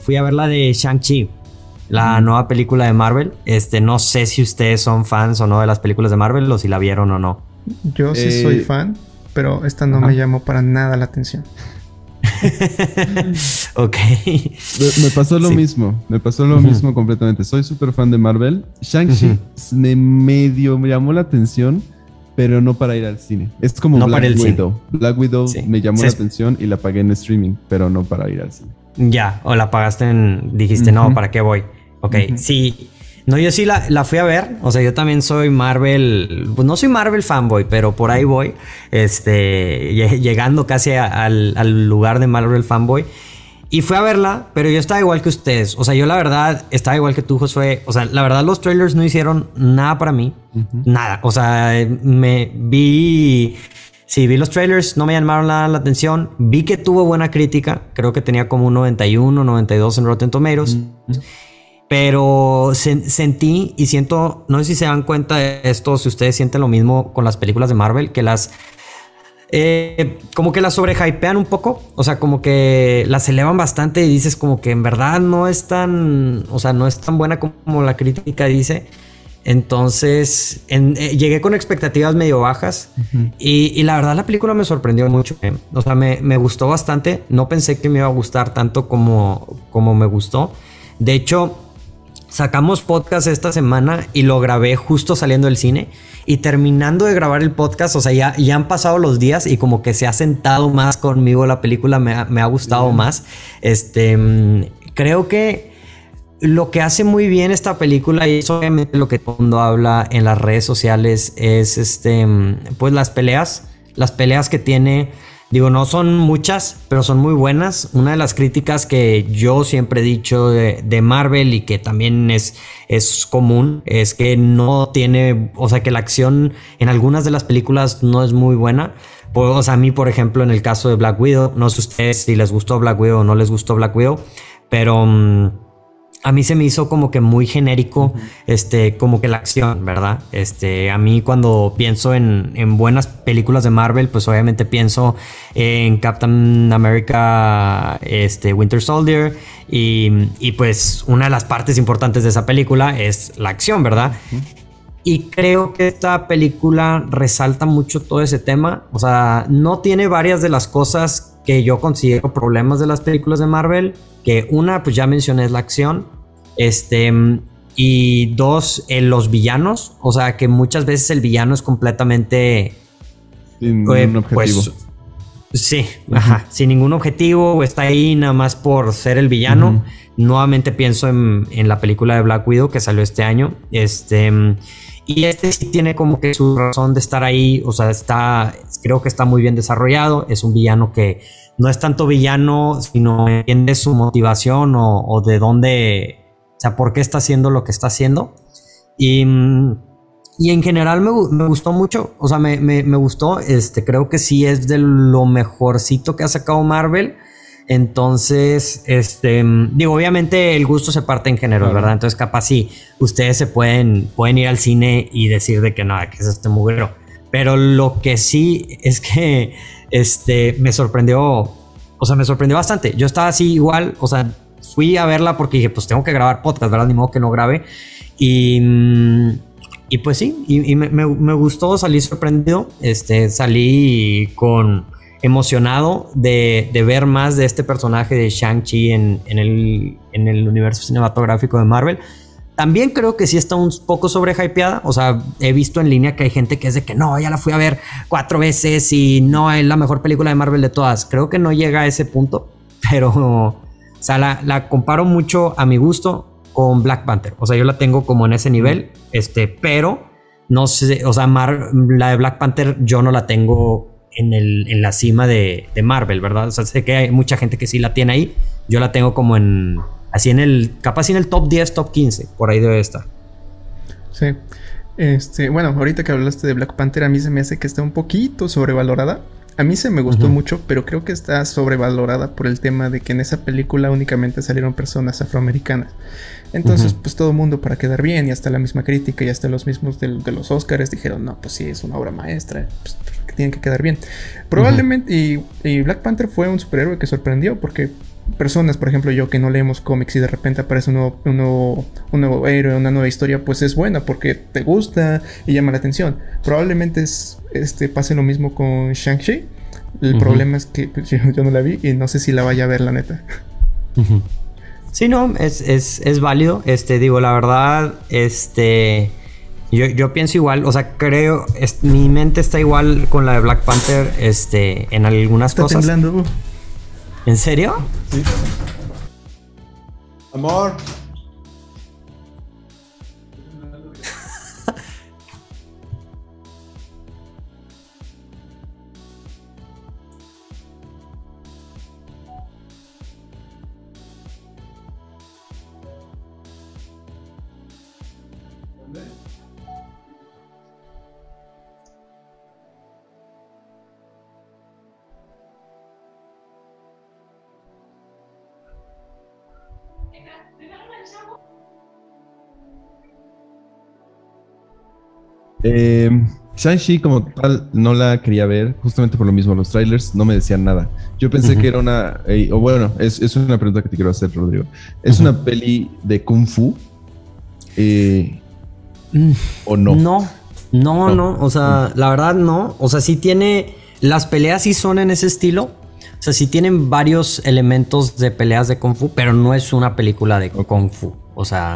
fui a ver la de Shang-Chi, la nueva película de Marvel. No sé si ustedes son fans o no de las películas de Marvel o si la vieron o no. Yo sí soy fan, pero esta no me llamó para nada la atención. Ok. Me pasó lo mismo. Me pasó lo mismo completamente. Soy súper fan de Marvel. Shang-Chi me llamó la atención, pero no para ir al cine. Es como no Black Widow. Black Widow me llamó la Sí. atención y la pagué en streaming, pero no para ir al cine. Ya, o la pagaste dijiste, no, ¿para qué voy? Ok, sí. No, yo sí la fui a ver. O sea, yo también soy Marvel. Pues no soy Marvel fanboy, pero por ahí voy. Llegando casi al lugar de Marvel fanboy. Y fui a verla, pero yo estaba igual que ustedes. O sea, yo la verdad estaba igual que tú, Josué. O sea, la verdad los trailers no hicieron nada para mí. Nada. O sea, vi los trailers, no me llamaron nada la atención. Vi que tuvo buena crítica. Creo que tenía como un 91, 92 en Rotten Tomatoes. Pero sentí y siento, no sé si se dan cuenta de esto, si ustedes sienten lo mismo con las películas de Marvel, que como que las sobrehypean un poco. O sea, como que las elevan bastante y dices como que en verdad no es tan, o sea, no es tan buena como la crítica dice. Entonces llegué con expectativas medio bajas y la verdad la película me sorprendió mucho. O sea, me gustó bastante. No pensé que me iba a gustar tanto como me gustó. De hecho, sacamos podcast esta semana y lo grabé justo saliendo del cine. Y terminando de grabar el podcast, o sea, ya han pasado los días y como que se ha sentado más conmigo la película, me ha gustado más. Creo que lo que hace muy bien esta película, y es obviamente lo que todo el mundo habla en las redes sociales, es pues las peleas que tiene. Digo, no son muchas, pero son muy buenas. Una de las críticas que yo siempre he dicho de Marvel y que también es común es que no tiene, o sea, que la acción en algunas de las películas no es muy buena. Pues, o sea, a mí, por ejemplo, en el caso de Black Widow, no sé ustedes si les gustó Black Widow o no les gustó Black Widow, pero a mí se me hizo como que muy genérico, como que la acción, ¿verdad? A mí cuando pienso en buenas películas de Marvel, pues obviamente pienso en Captain America, Winter Soldier, y pues una de las partes importantes de esa película es la acción, ¿verdad? Y creo que esta película resalta mucho todo ese tema. O sea, no tiene varias de las cosas que yo considero problemas de las películas de Marvel. Que una, pues ya mencioné, es la acción. Y dos, los villanos. O sea, que muchas veces el villano es completamente... Sin un objetivo. Pues, sí, sin ningún objetivo. O está ahí nada más por ser el villano. Nuevamente pienso en la película de Black Widow que salió este año. Y sí tiene como que su razón de estar ahí. O sea, creo que está muy bien desarrollado. Es un villano que no es tanto villano, sino entiende su motivación o de dónde, o sea, por qué está haciendo lo que está haciendo. Y en general me gustó mucho. O sea, me gustó. Creo que sí es de lo mejorcito que ha sacado Marvel. Entonces, digo, obviamente el gusto se parte en género, ¿verdad? Entonces, capaz sí, ustedes pueden ir al cine y decir de que nada, que es este mugrero. Pero lo que sí es que me sorprendió, o sea, me sorprendió bastante. Yo estaba así igual, o sea, fui a verla porque dije, pues tengo que grabar podcast, ¿verdad? Ni modo que no grabe. Y pues sí, y me gustó, salí sorprendido, salí emocionado de ver más de este personaje de Shang-Chi en el universo cinematográfico de Marvel. También creo que sí está un poco sobrehypeada. O sea, he visto en línea que hay gente que es de que no, ya la fui a ver 4 veces y no es la mejor película de Marvel de todas. Creo que no llega a ese punto, pero o sea, la comparo mucho a mi gusto con Black Panther. O sea, yo la tengo como en ese nivel, pero no sé, o sea, la de Black Panther yo no la tengo en la cima de Marvel, ¿verdad? O sea, sé que hay mucha gente que sí la tiene ahí. Yo la tengo como capaz en el top 10, top 15, por ahí debe estar. Sí. Bueno, ahorita que hablaste de Black Panther, a mí se me hace que está un poquito sobrevalorada. A mí se me gustó mucho, pero creo que está sobrevalorada por el tema de que en esa película únicamente salieron personas afroamericanas. Entonces, pues todo el mundo, para quedar bien, y hasta la misma crítica y hasta los mismos de los Oscars dijeron, no, pues sí, es una obra maestra, pues tienen que quedar bien. Probablemente, y Black Panther fue un superhéroe que sorprendió, porque personas, por ejemplo yo que no leemos cómics y de repente aparece un nuevo héroe, una nueva historia, pues es buena porque te gusta y llama la atención. Probablemente pase lo mismo con Shang-Chi. El problema es que pues, yo no la vi y no sé si la vaya a ver, la neta. Sí, no, es válido. Digo, la verdad, yo pienso igual, o sea, creo, mi mente está igual con la de Black Panther, en algunas cosas. Está temblando. ¿En serio? Sí. Amor. Shang-Chi como tal no la quería ver, justamente por lo mismo, los trailers no me decían nada. Yo pensé que era una, o bueno, es una pregunta que te quiero hacer, Rodrigo. ¿Es una peli de Kung Fu? ¿O no? No, o sea, la verdad no. O sea, sí tiene, las peleas sí son en ese estilo. O sea, sí tienen varios elementos de peleas de Kung Fu, pero no es una película de Kung Fu. O sea,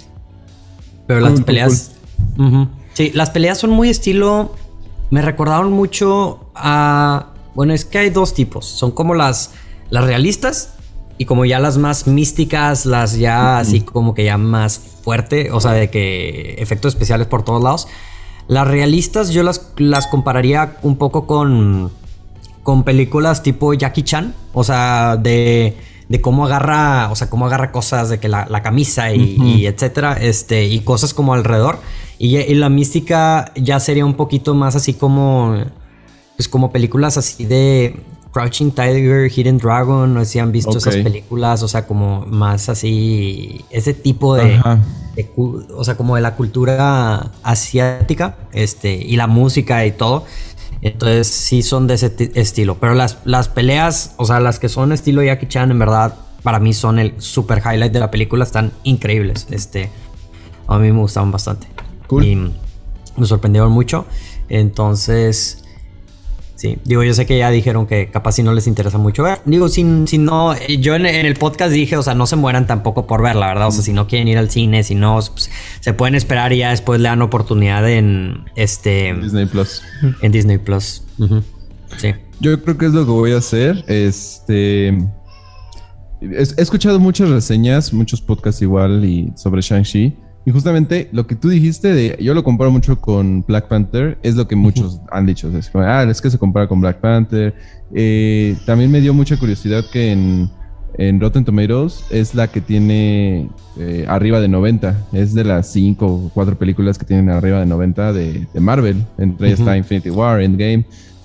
pero las peleas... Sí, las peleas son muy estilo... Me recordaron mucho a... Bueno, es que hay dos tipos. Son como las realistas y como ya las más místicas, las ya así como que ya más fuerte. O sea, de que efectos especiales por todos lados. Las realistas yo las compararía un poco con películas tipo Jackie Chan. O sea, de cómo agarra... O sea, cómo agarra cosas de que la camisa y etcétera. Y cosas como alrededor. Y la mística ya sería un poquito más así como... Pues como películas así de Crouching Tiger, Hidden Dragon. No sé si han visto esas películas. O sea, como más así... Ese tipo de o sea, como de la cultura asiática. Y la música y todo. Entonces sí son de ese estilo. Pero las peleas, o sea, las que son estilo Jackie Chan, en verdad, para mí son el super highlight de la película. Están increíbles. A mí me gustaban bastante. Cool. Y me sorprendieron mucho. Entonces, sí, digo, yo sé que ya dijeron que capaz si no les interesa mucho ver. Digo, si no, yo en el podcast dije, o sea, no se mueran tampoco por ver, la verdad. O sea, si no quieren ir al cine, si no, pues, se pueden esperar y ya después le dan oportunidad en Disney Plus. En Disney Plus. Sí. Yo creo que es lo que voy a hacer. He escuchado muchas reseñas, muchos podcasts igual y sobre Shang-Chi. Y justamente lo que tú dijiste, yo lo comparo mucho con Black Panther, es lo que muchos han dicho. Es como, es que se compara con Black Panther. También me dio mucha curiosidad que en Rotten Tomatoes es la que tiene arriba de 90. Es de las 5 o 4 películas que tienen arriba de 90 de Marvel. Entre ellas está Infinity War, Endgame,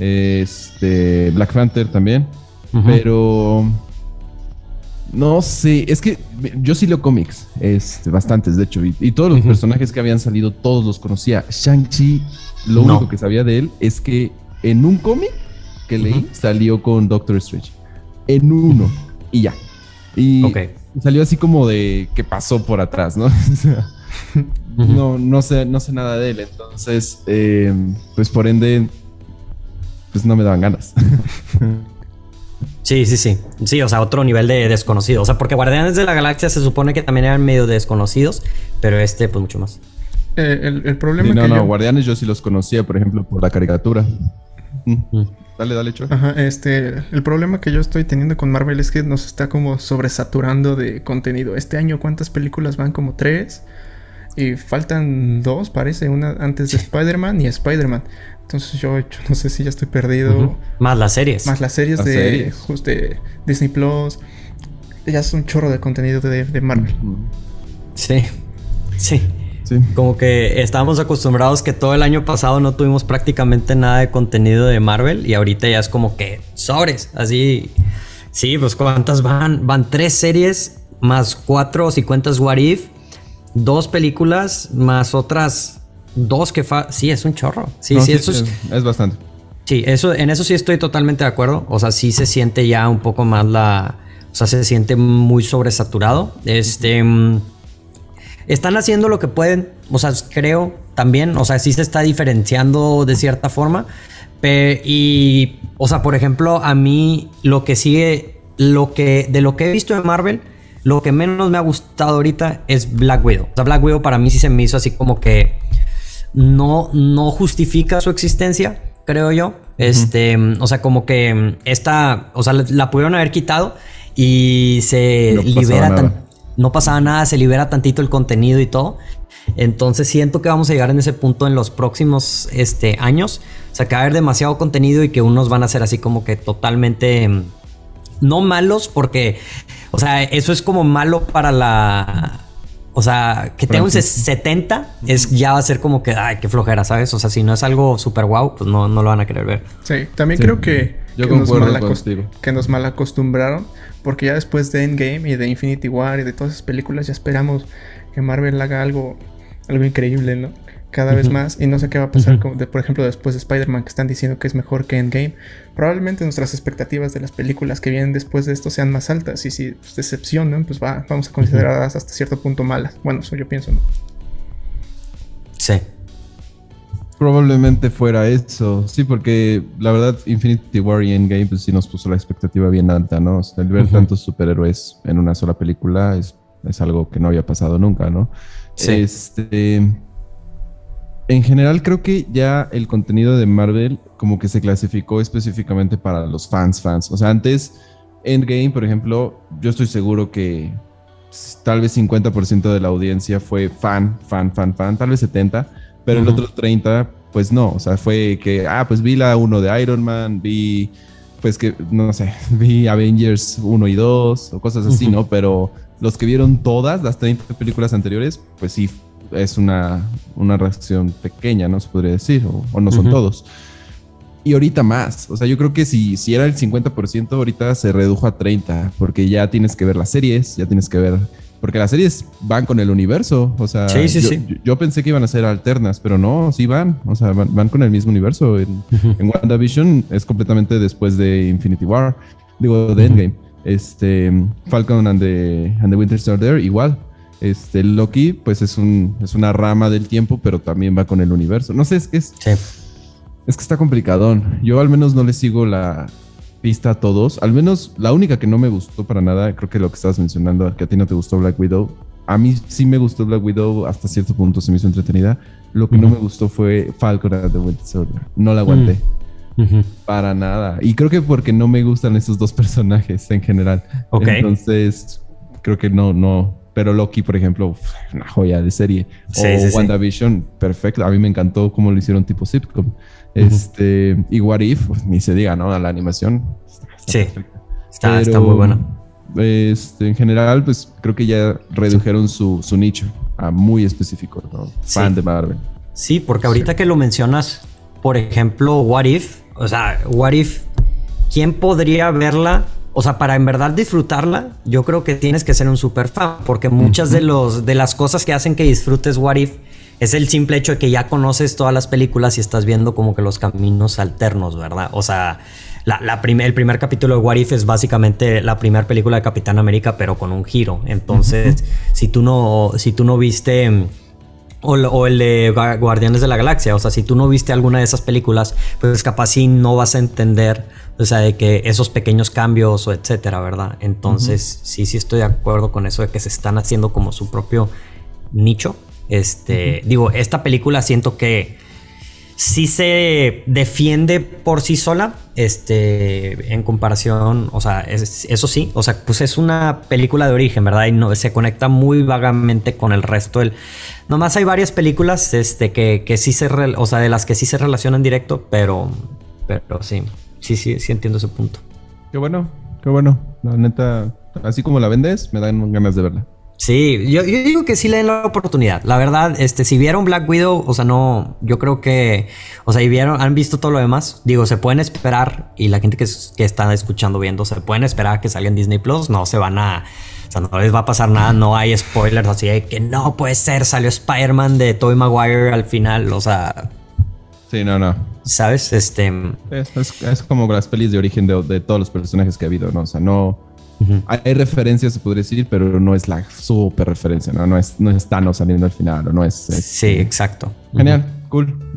Black Panther también. Pero... No sé, es que yo sí leo cómics, bastantes de hecho, y todos los personajes que habían salido, todos los conocía. Shang-Chi, lo único que sabía de él es que en un cómic que leí salió con Doctor Strange. En uno, y ya. Y salió así como de que pasó por atrás, ¿no? No sé nada de él, entonces, pues por ende, pues no me daban ganas. Sí. Sí, o sea, otro nivel de desconocido. O sea, porque Guardianes de la Galaxia se supone que también eran medio desconocidos, pero pues mucho más. El problema es que Guardianes yo sí los conocía, por ejemplo, por la caricatura. Dale, Cho. Ajá, el problema que yo estoy teniendo con Marvel es que nos está como sobresaturando de contenido. Este año, ¿cuántas películas van? Como 3. Y faltan 2, parece. Una antes de Spider-Man y Spider-Man. Entonces yo no sé si ya estoy perdido. Más las series. Más las series de Disney Plus. Ya es un chorro de contenido de Marvel. Sí. Como que estábamos acostumbrados que todo el año pasado no tuvimos prácticamente nada de contenido de Marvel. Y ahorita ya es como que sobres. Así. Sí, pues ¿cuántas van? Van 3 series más 4 si cuentas What If. 2 películas más otras 2 que sí, es un chorro. Sí, eso es bastante. Sí, en eso sí estoy totalmente de acuerdo. O sea, sí se siente ya un poco más o sea, se siente muy sobresaturado. Están haciendo lo que pueden, o sea, creo también, o sea, sí se está diferenciando de cierta forma. Y, o sea, por ejemplo, a mí lo que sigue, de lo que he visto de Marvel, lo que menos me ha gustado ahorita es Black Widow. O sea, Black Widow para mí sí se me hizo así como que no justifica su existencia, creo yo. O sea, como que o sea, la pudieron haber quitado y se libera no pasaba nada, se libera tantito el contenido y todo. Entonces siento que vamos a llegar en ese punto en los próximos años. O sea, que va a haber demasiado contenido y que unos van a ser así como que totalmente no malos, porque, o sea, eso es como malo para la... O sea, que tenga un 70 ya va a ser como que, ay, qué flojera, ¿sabes? O sea, si no es algo súper guau, pues no lo van a querer ver. Sí, también creo que nos mal acostumbraron, porque ya después de Endgame y de Infinity War y de todas esas películas ya esperamos que Marvel haga algo increíble, ¿no? Cada vez más, y no sé qué va a pasar, por ejemplo, después de Spider-Man, que están diciendo que es mejor que Endgame. Probablemente nuestras expectativas de las películas que vienen después de esto sean más altas, y si decepcionan, pues vamos a considerarlas hasta cierto punto malas. Bueno, eso yo pienso, ¿no? Sí. Probablemente fuera eso, sí, porque la verdad Infinity War y Endgame pues sí nos puso la expectativa bien alta, ¿no? O sea, el ver tantos superhéroes en una sola película es algo que no había pasado nunca, ¿no? Sí. En general creo que ya el contenido de Marvel como que se clasificó específicamente para los fans. O sea, antes Endgame, por ejemplo, yo estoy seguro que tal vez 50% de la audiencia fue fan, tal vez 70%, pero el otro 30% pues no. O sea, fue que, pues vi la 1 de Iron Man, vi, pues que, no sé, vi Avengers 1 y 2 o cosas así, ¿no? Pero los que vieron todas las 30 películas anteriores, pues sí, es una reacción pequeña, ¿no? Se podría decir, o no son todos. Y ahorita más, o sea, yo creo que si era el 50%, ahorita se redujo a 30%, porque ya tienes que ver las series, ya tienes que ver, porque las series van con el universo, o sea, yo pensé que iban a ser alternas, pero no, sí van, o sea, van con el mismo universo. En WandaVision es completamente después de Infinity War, digo, de Endgame. Falcon and the Winter Soldier, igual. Loki, pues es una rama del tiempo, pero también va con el universo. No sé, es que está complicadón. Yo al menos no le sigo la pista a todos. Al menos la única que no me gustó para nada, creo que lo que estabas mencionando, que a ti no te gustó Black Widow. A mí sí me gustó Black Widow, hasta cierto punto se me hizo entretenida. Lo que no me gustó fue Falcon and the Winter Soldier. No la aguanté. Para nada. Y creo que porque no me gustan esos dos personajes en general. Entonces, creo que no. Pero Loki, por ejemplo, una joya de serie. WandaVision, perfecto. A mí me encantó cómo lo hicieron tipo sitcom. Y What If, pues, ni se diga, ¿no? La animación está muy buena. En general, pues creo que ya redujeron su nicho a muy específico, ¿no? Fan de Marvel. Sí, porque ahorita que lo mencionas, por ejemplo, What If, o sea, What If, ¿quién podría verla? O sea, para en verdad disfrutarla, yo creo que tienes que ser un super fan, porque muchas de las cosas que hacen que disfrutes What If es el simple hecho de que ya conoces todas las películas y estás viendo como que los caminos alternos, ¿verdad? O sea, el primer capítulo de What If es básicamente la primera película de Capitán América, pero con un giro. Entonces, si tú no viste... O el de Guardianes de la Galaxia. O sea, si tú no viste alguna de esas películas, pues capaz sí no vas a entender, o sea, de que esos pequeños cambios o etcétera, ¿verdad? Entonces, sí estoy de acuerdo con eso de que se están haciendo como su propio nicho. Digo, esta película siento que sí se defiende por sí sola, en comparación, o sea, eso sí, o sea, pues es una película de origen, ¿verdad? Y no, se conecta muy vagamente con el resto nomás hay varias películas, que sí o sea, de las que sí se relacionan directo, pero sí entiendo ese punto. Qué bueno, la neta, así como la vendes, me dan ganas de verla. Sí, yo digo que sí le den la oportunidad. La verdad, si vieron Black Widow, o sea, no, yo creo que, o sea, han visto todo lo demás. Digo, se pueden esperar, y la gente que está escuchando, viendo, se pueden esperar a que salga en Disney Plus. No se van a, o sea, no les va a pasar nada. No hay spoilers así de que no puede ser, salió Spider-Man de Tobey Maguire al final, o sea. Sí, no. ¿Sabes? Es como las pelis de origen de todos los personajes que ha habido, ¿no? O sea, no Hay referencias, se podría decir, pero no es la super referencia, ¿no? No es Thanos saliendo al final, o no es... Sí, exacto. Genial, cool.